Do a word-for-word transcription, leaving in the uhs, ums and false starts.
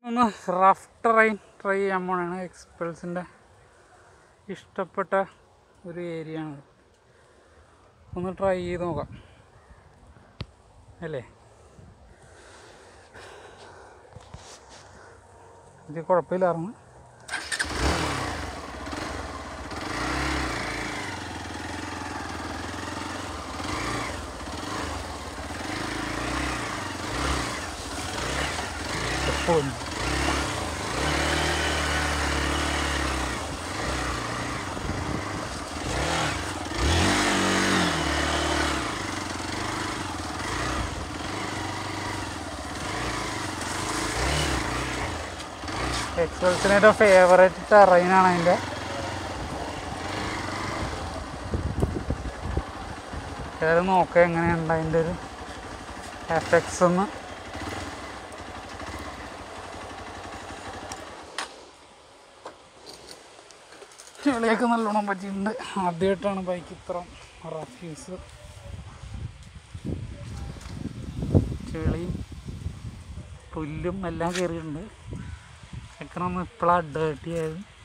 ഒന്ന് rough terrain try ചെയ്യാൻ പോണാണ്. എക്സ്പൾസിൻ്റെ ഇഷ്ടപ്പെട്ട ഒരു ഏരിയ ആണ്. ഒന്ന് ട്രൈ ചെയ്ത് നോക്കാം അല്ലേ. ഇത് കുഴപ്പമില്ലായിരുന്നു. Phone. എക്സ്പൾസിൻ്റെ ഫേവറേറ്റ് ടെറൈനാണ് അതിൻ്റെ. ഏത് നോക്കാം എങ്ങനെയുണ്ട് അതിൻ്റെ ഒരു എഫക്ട്സ് ഒന്ന്. ചെളിയൊക്കെ നല്ലോണം പറ്റിയിട്ടുണ്ട്. ആദ്യമായിട്ടാണ് ബൈക്ക് ഇത്ര റഫ് യൂസ്. ചെളിയും പുല്ലും എല്ലാം കയറിയിട്ടുണ്ട്. ചെക്കനൊന്നും ഇപ്പോഴാണ് ഡേർട്ടി ആയത്.